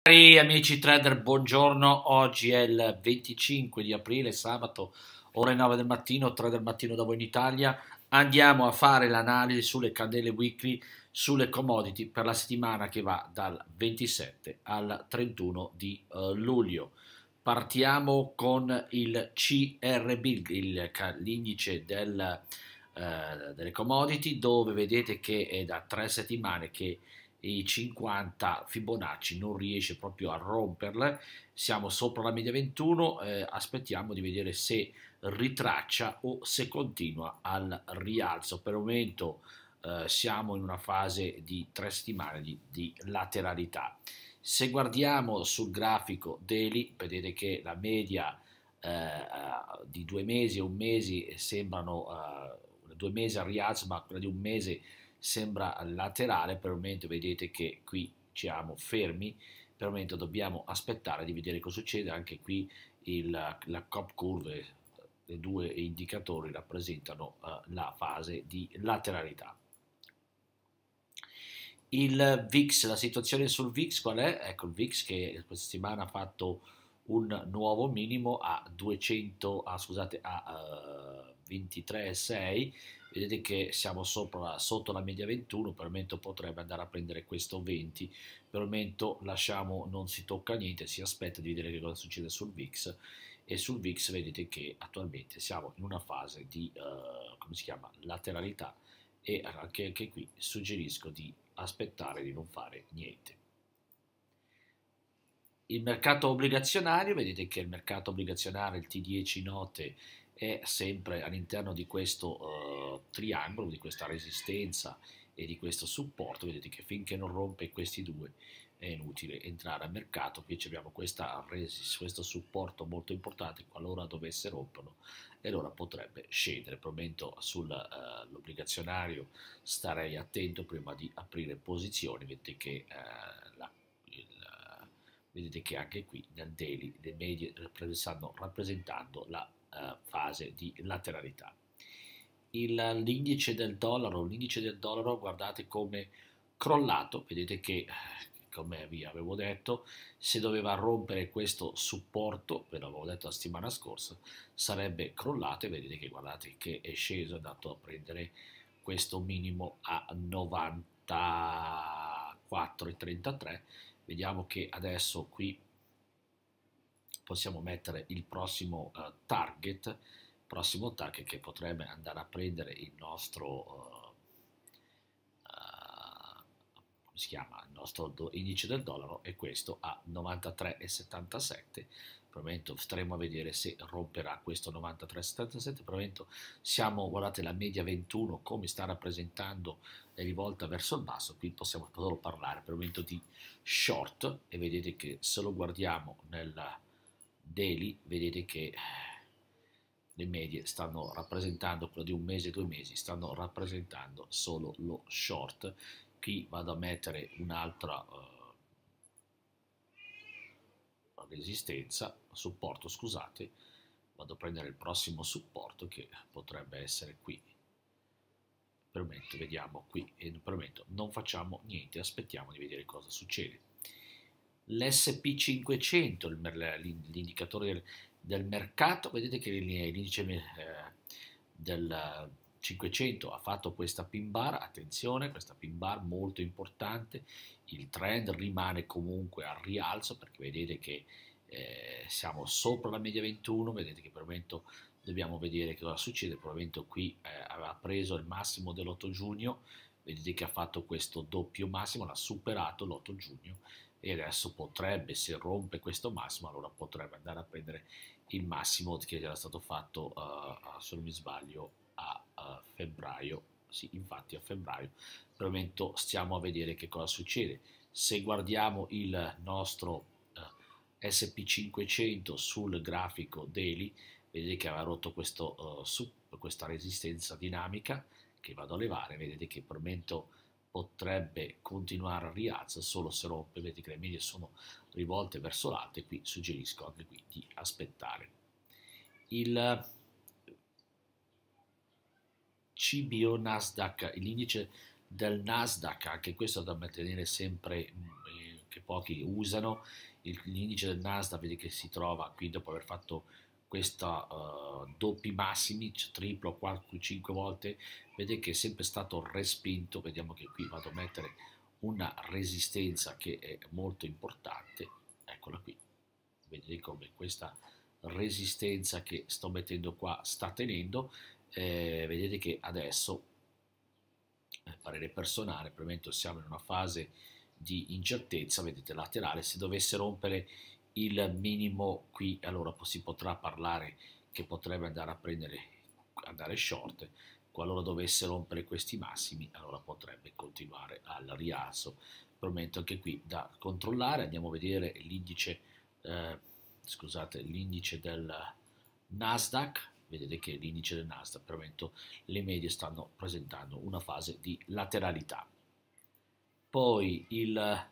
Cari amici trader, buongiorno. Oggi è il 25 di aprile, sabato, ore 9 del mattino, 3 del mattino da voi in Italia. Andiamo a fare l'analisi sulle candele weekly, sulle commodity per la settimana che va dal 27 al 31 di luglio. Partiamo con il CRB, l'indice delle commodity, dove vedete che è da 3 settimane che i 50 Fibonacci non riesce proprio a romperle, siamo sopra la media 21, aspettiamo di vedere se ritraccia o se continua al rialzo. Per il momento siamo in una fase di 3 settimane di lateralità. Se guardiamo sul grafico daily, vedete che la media di 2 mesi e un mese sembrano 2 mesi al rialzo, ma quella di un mese sembra laterale. Per il momento vedete che qui siamo fermi, per il momento dobbiamo aspettare di vedere cosa succede. Anche qui la COP curve, i due indicatori rappresentano la fase di lateralità. Il VIX, la situazione sul VIX qual è? Ecco, il VIX che questa settimana ha fatto un nuovo minimo a 23,6. Vedete che siamo sotto la media 21, per il momento potrebbe andare a prendere questo 20, per il momento lasciamo, non si tocca niente, si aspetta di vedere che cosa succede sul VIX. E sul VIX vedete che attualmente siamo in una fase di come si chiama, lateralità, e anche qui suggerisco di aspettare, di non fare niente. Il mercato obbligazionario, vedete che il mercato obbligazionario, il T10 note, è sempre all'interno di questo triangolo, di questa resistenza e di questo supporto. Vedete che finché non rompe questi due è inutile entrare al mercato. Qui abbiamo questo supporto molto importante, qualora dovesse romperlo, e allora potrebbe scendere. Per il momento sull'obbligazionario starei attento prima di aprire posizioni. Vedete che vedete che anche qui nel daily le medie stanno rappresentando la fase di lateralità. L'indice del dollaro, guardate come crollato, vedete che, come vi avevo detto, se doveva rompere questo supporto, ve l'avevo detto la settimana scorsa, sarebbe crollato, e vedete che, guardate che è sceso, è andato a prendere questo minimo a 94,33. Vediamo che adesso qui possiamo mettere il prossimo target che potrebbe andare a prendere il nostro come si chiama, il nostro indice del dollaro, e questo a 93,77. Per il momento staremo a vedere se romperà questo 93,77. Per il momento siamo, guardate la media 21 come sta rappresentando, è rivolta verso il basso. Qui possiamo solo parlare per il momento di short, e vedete che se lo guardiamo nel daily vedete che le medie stanno rappresentando, quello di un mese e 2 mesi, stanno rappresentando solo lo short. Qui vado a mettere un'altra resistenza, supporto, scusate, vado a prendere il prossimo supporto che potrebbe essere qui. Per il momento vediamo qui, e per il momento non facciamo niente, aspettiamo di vedere cosa succede. L'SP500, l'indicatore del mercato, vedete che l'indice del 500 ha fatto questa pin bar, attenzione, questa pin bar molto importante. Il trend rimane comunque al rialzo, perché vedete che siamo sopra la media 21, vedete che per il momento dobbiamo vedere che cosa succede. Per il momento qui aveva preso il massimo dell'8 giugno, vedete che ha fatto questo doppio massimo, l'ha superato l'8 giugno, e adesso potrebbe, se rompe questo massimo, allora potrebbe andare a prendere il massimo che era stato fatto, se non mi sbaglio, a febbraio. Sì, infatti a febbraio. Per il momento stiamo a vedere che cosa succede. Se guardiamo il nostro SP500 sul grafico daily, vedete che aveva rotto questa resistenza dinamica che vado a levare. Vedete che per il momento potrebbe continuare a rialzo solo se rompe. Vedete che le medie sono rivolte verso l'alto, e qui suggerisco anche qui di aspettare. Il CBO Nasdaq, l'indice del Nasdaq, anche questo da mantenere sempre che pochi usano. L'indice del Nasdaq vedi che si trova qui dopo aver fatto questa doppi massimi, triplo, 4, 5 volte, vede che è sempre stato respinto. Vediamo che qui vado a mettere una resistenza che è molto importante, eccola qui, vedete come questa resistenza che sto mettendo qua sta tenendo. Vedete che adesso, parere personale, probabilmente siamo in una fase di incertezza, vedete laterale, se dovesse rompere il minimo qui, allora si potrà parlare che potrebbe andare a prendere, andare short. Qualora dovesse rompere questi massimi, allora potrebbe continuare al rialzo. Prometto anche qui da controllare. Andiamo a vedere l'indice, scusate, l'indice del Nasdaq. Vedete che l'indice del Nasdaq, per il momento le medie stanno presentando una fase di lateralità. Poi il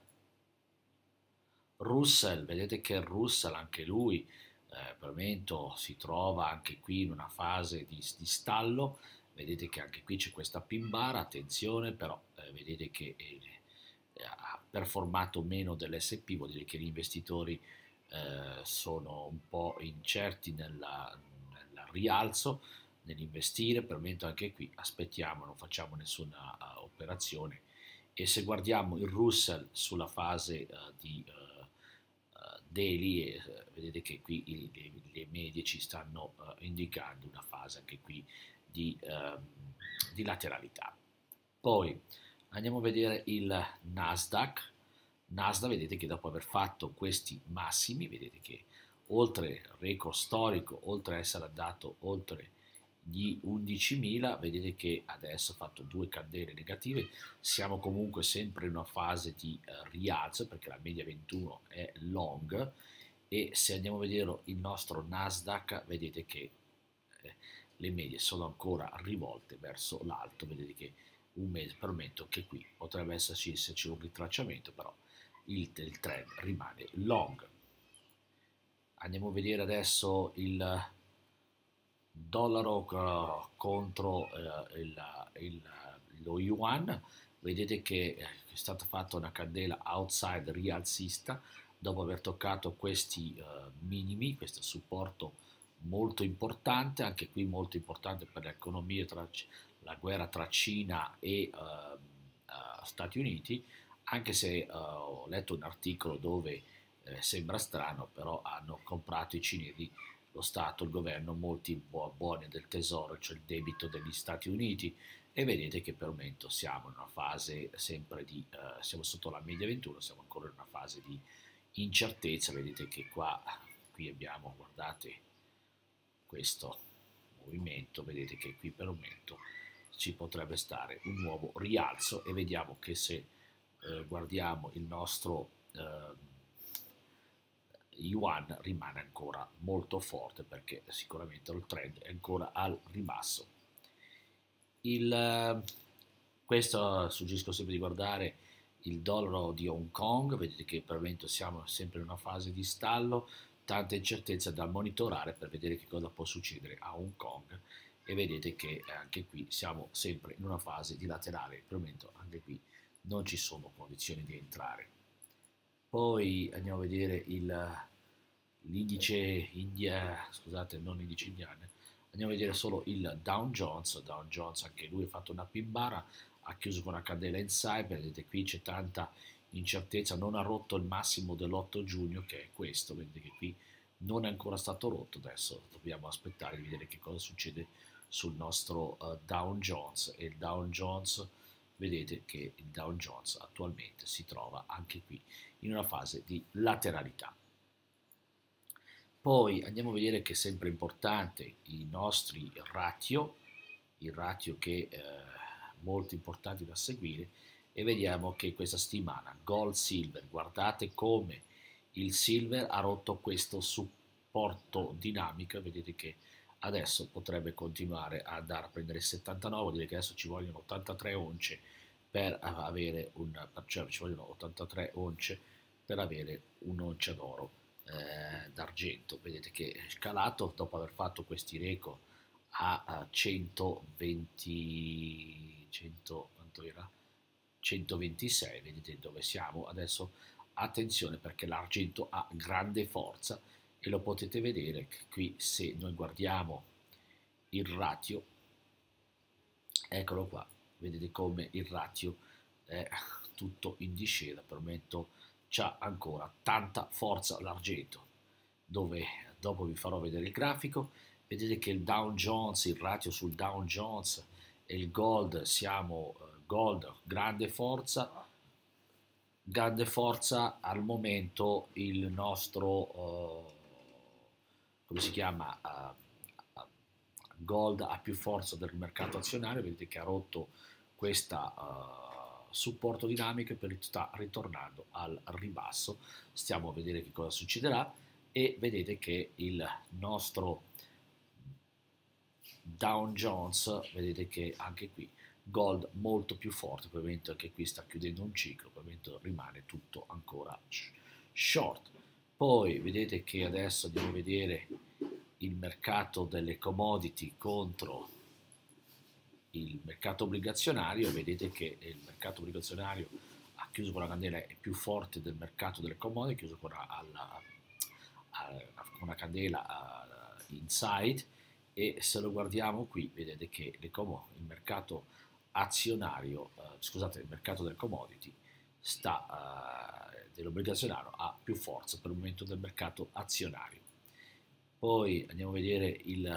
Russell, vedete che il Russell anche lui per il momento si trova anche qui in una fase di stallo. Vedete che anche qui c'è questa pin bar, attenzione però, vedete che ha performato meno dell'S&P, vuol dire che gli investitori sono un po' incerti nel rialzo, nell'investire. Per il momento anche qui aspettiamo, non facciamo nessuna operazione. E se guardiamo il Russell sulla fase di daily, vedete che qui le medie ci stanno indicando una fase anche qui di lateralità. Poi andiamo a vedere il Nasdaq. Nasdaq, vedete che dopo aver fatto questi massimi, vedete che oltre il record storico, oltre a essere andato oltre gli 11.000, vedete che adesso ha fatto due candele negative. Siamo comunque sempre in una fase di rialzo, perché la media 21 è long, e se andiamo a vedere il nostro Nasdaq, vedete che le medie sono ancora rivolte verso l'alto. Vedete che un mese, permetto che qui potrebbe esserci un ritracciamento, però il trend rimane long. Andiamo a vedere adesso il dollaro contro lo yuan. Vedete che è stata fatta una candela outside rialzista dopo aver toccato questi minimi, questo supporto molto importante, anche qui molto importante per l'economia, la guerra tra Cina e Stati Uniti, anche se ho letto un articolo dove sembra strano, però hanno comprato i cinesi, lo Stato, il governo, molti buoni del tesoro, cioè il debito degli Stati Uniti, e vedete che per il momento siamo in una fase sempre di, siamo sotto la media 21, siamo ancora in una fase di incertezza. Vedete che qui abbiamo, guardate, questo movimento, vedete che qui per il momento ci potrebbe stare un nuovo rialzo, e vediamo che se guardiamo il nostro yuan rimane ancora molto forte, perché sicuramente il trend è ancora al ribasso. Questo suggerisco sempre di guardare il dollaro di Hong Kong. Vedete che per il momento siamo sempre in una fase di stallo, tanta incertezza da monitorare per vedere che cosa può succedere a Hong Kong, e vedete che anche qui siamo sempre in una fase di laterale. Per il momento anche qui non ci sono condizioni di entrare. Poi andiamo a vedere l'indice India, scusate, non l'indice indiano, andiamo a vedere solo il Dow Jones. Dow Jones anche lui ha fatto una pin bar, ha chiuso con una candela inside. Vedete qui c'è tanta incertezza, non ha rotto il massimo dell'8 giugno, che è questo. Vedete che qui non è ancora stato rotto. Adesso dobbiamo aspettare di vedere che cosa succede sul nostro Dow Jones. E il Dow Jones, vedete che il Dow Jones attualmente si trova anche qui in una fase di lateralità. Poi andiamo a vedere che è sempre importante i nostri ratio, il ratio che è molto importante da seguire, e vediamo che questa settimana gold silver, guardate come il silver ha rotto questo supporto dinamico. Vedete che adesso potrebbe continuare ad andare a prendere 79, vuol dire che adesso ci vogliono 83 once per avere cioè ci vogliono 83 once per avere un'oncia d'oro d'argento. Vedete che è scalato dopo aver fatto questi record a 120, 100, quanto era? 126. Vedete dove siamo adesso, attenzione perché l'argento ha grande forza e lo potete vedere qui se noi guardiamo il ratio, eccolo qua, vedete come il ratio è tutto in discesa, per il momento c'ha ancora tanta forza l'argento, dove dopo vi farò vedere il grafico, vedete che il Dow Jones, il ratio sul Dow Jones e il gold, siamo gold, grande forza al momento il nostro, come si chiama, gold ha più forza del mercato azionario, vedete che ha rotto questa supporto dinamico e poi sta ritornando al ribasso, stiamo a vedere che cosa succederà e vedete che il nostro Dow Jones, vedete che anche qui gold molto più forte, probabilmente anche qui sta chiudendo un ciclo, probabilmente rimane tutto ancora short. Poi vedete che adesso andiamo a vedere il mercato delle commodity contro il mercato obbligazionario, vedete che il mercato obbligazionario ha chiuso con la candela è più forte del mercato delle commodity, ha chiuso con una candela inside, e se lo guardiamo qui vedete che il mercato azionario, scusate, il mercato delle commodity dell'obbligazionario ha più forza per il momento del mercato azionario. Poi andiamo a vedere il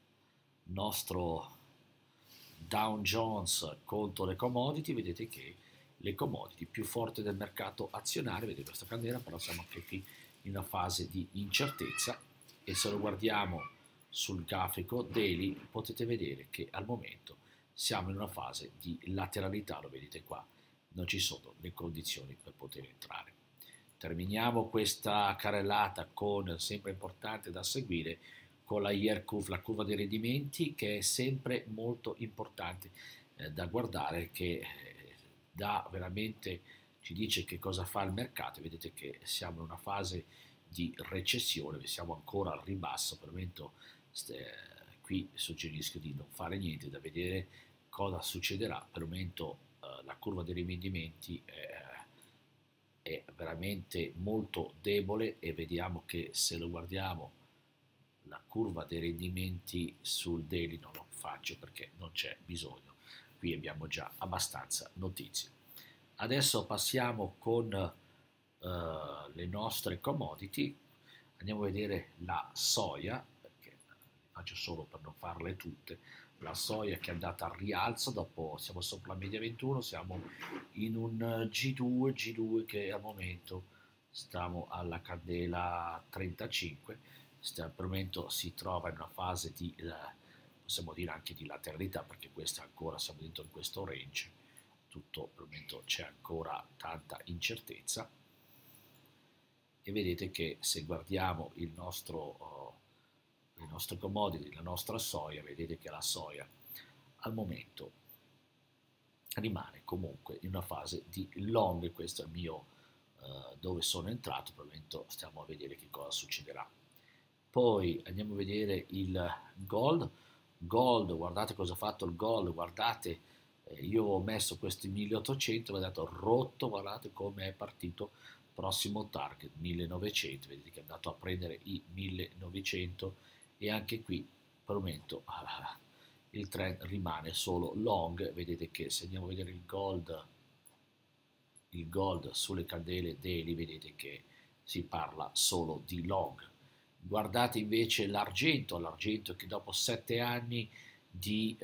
nostro Dow Jones contro le commodity, vedete che le commodity più forti del mercato azionario, vedete questa candela, però siamo anche qui in una fase di incertezza e se lo guardiamo sul grafico daily potete vedere che al momento siamo in una fase di lateralità, lo vedete qua, non ci sono le condizioni per poter entrare. Terminiamo questa carrellata con, sempre importante da seguire, con la yield curve, la curva dei rendimenti, che è sempre molto importante da guardare, che veramente ci dice che cosa fa il mercato. Vedete che siamo in una fase di recessione, siamo ancora al ribasso, per il momento qui suggerisco di non fare niente, da vedere cosa succederà. Per il momento la curva dei rendimenti è veramente molto debole e vediamo che se lo guardiamo la curva dei rendimenti sul daily non lo faccio perché non c'è bisogno, qui abbiamo già abbastanza notizie. Adesso passiamo con le nostre commodity, andiamo a vedere la soia, perché le faccio solo per non farle tutte. La soia che è andata al rialzo, dopo siamo sopra la media 21, siamo in un G2 che al momento stiamo alla candela 35, per il momento si trova in una fase di, possiamo dire anche di lateralità, perché questa ancora siamo dentro in questo range, tutto per il momento c'è ancora tanta incertezza e vedete che se guardiamo le nostre commodity, la nostra soia, vedete che la soia al momento rimane comunque in una fase di long, questo è il mio dove sono entrato, per il momento stiamo a vedere che cosa succederà. Poi andiamo a vedere il gold, guardate cosa ha fatto il gold, guardate, io ho messo questi 1800, guardate, ho rotto, guardate come è partito, prossimo target 1900, vedete che è andato a prendere i 1900 e anche qui per il momento il trend rimane solo long, vedete che se andiamo a vedere il gold sulle candele daily, vedete che si parla solo di long. Guardate invece l'argento che dopo 7 anni di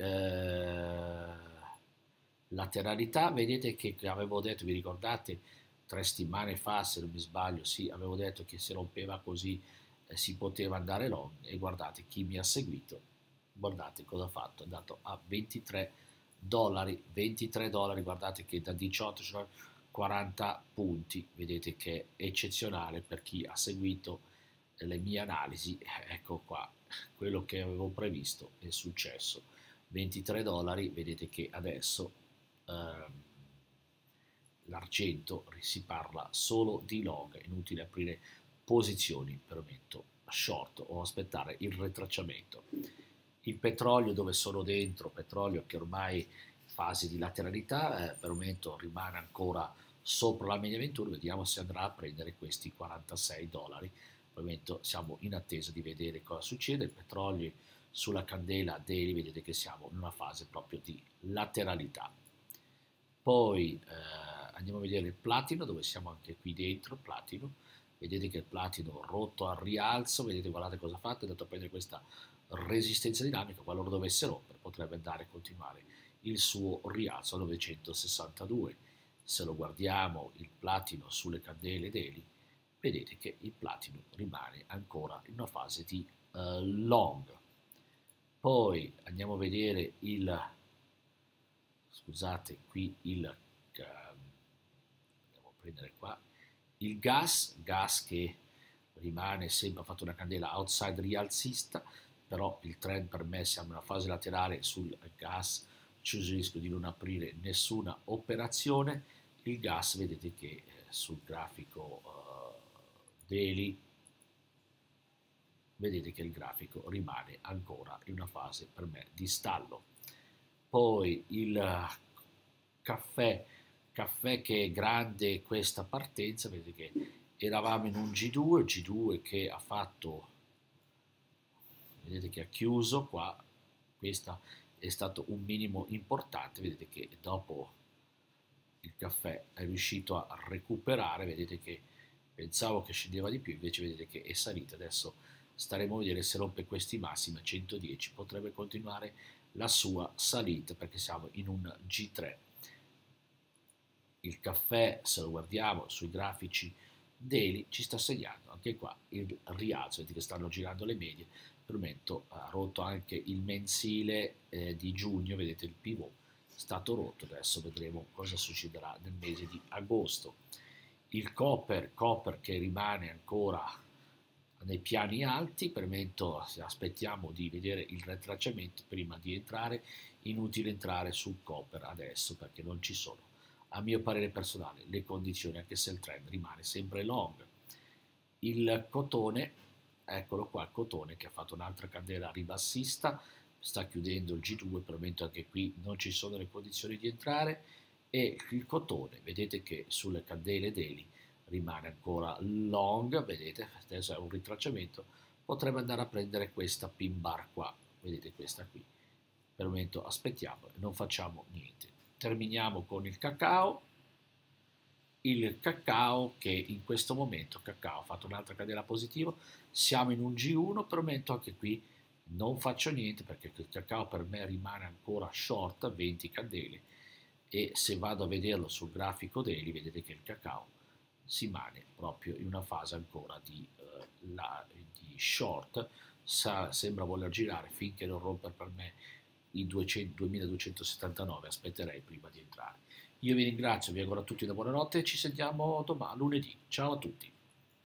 lateralità, vedete che avevo detto, vi ricordate, 3 settimane fa se non mi sbaglio, sì, avevo detto che se rompeva così si poteva andare long e guardate chi mi ha seguito, guardate cosa ha fatto, è andato a 23 dollari, guardate che da 18 sono 40 punti, vedete che è eccezionale per chi ha seguito le mie analisi. Ecco qua, quello che avevo previsto è successo, 23 dollari, vedete che adesso l'argento si parla solo di long, è inutile aprire posizioni per il momento short o aspettare il ritracciamento. Il petrolio dove sono dentro, petrolio che ormai fase di lateralità, per il momento rimane ancora sopra la media 21, vediamo se andrà a prendere questi 46 dollari. Al momento siamo in attesa di vedere cosa succede. Il petrolio sulla candela daily, vedete che siamo in una fase proprio di lateralità. Poi andiamo a vedere il platino, dove siamo anche qui dentro, platino. Vedete che il platino rotto al rialzo, vedete, guardate cosa ha fatto, è andato a prendere questa resistenza dinamica, qualora dovesse rompere potrebbe andare a continuare il suo rialzo a 962. Se lo guardiamo il platino sulle candele daily, vedete che il platino rimane ancora in una fase di long. Poi andiamo a vedere il, scusate, qui il, andiamo a prendere qua, il gas che rimane sempre, ha fatto una candela outside rialzista, però il trend per me siamo in una fase laterale sul gas, suggerisco di non aprire nessuna operazione. Il gas, vedete che sul grafico daily, vedete che il grafico rimane ancora in una fase per me di stallo. Poi il caffè che è grande questa partenza, vedete che eravamo in un G2 che ha fatto, vedete che ha chiuso qua, questo è stato un minimo importante, vedete che dopo il caffè è riuscito a recuperare, vedete che pensavo che scendeva di più, invece vedete che è salita. Adesso staremo a vedere se rompe questi massimi a 110, potrebbe continuare la sua salita perché siamo in un G3. Il caffè, se lo guardiamo sui grafici daily, ci sta segnando anche qua il rialzo, vedete che stanno girando le medie. Per il momento ha rotto anche il mensile di giugno, vedete il pivot è stato rotto, adesso vedremo cosa succederà nel mese di agosto. Il copper che rimane ancora nei piani alti, per il momento aspettiamo di vedere il ritracciamento prima di entrare, inutile entrare sul copper adesso perché non ci sono, a mio parere personale, le condizioni, anche se il trend rimane sempre long. Il cotone, eccolo qua, il cotone che ha fatto un'altra candela ribassista, sta chiudendo il G2, per il momento anche qui non ci sono le condizioni di entrare, e il cotone, vedete che sulle candele daily rimane ancora long, vedete, adesso è un ritracciamento, potrebbe andare a prendere questa pin bar qua, vedete questa qui. Per il momento aspettiamo e non facciamo niente. Terminiamo con il cacao che in questo momento cacao ha fatto un'altra candela positiva, siamo in un G1, per il momento anche qui non faccio niente perché il cacao per me rimane ancora short, 20 candele, e se vado a vederlo sul grafico daily vedete che il cacao si rimane proprio in una fase ancora di short, sembra voler girare finché non rompe per me i 2279, aspetterei prima di entrare. Io vi ringrazio, vi auguro a tutti una buona notte e ci sentiamo domani, lunedì. Ciao a tutti.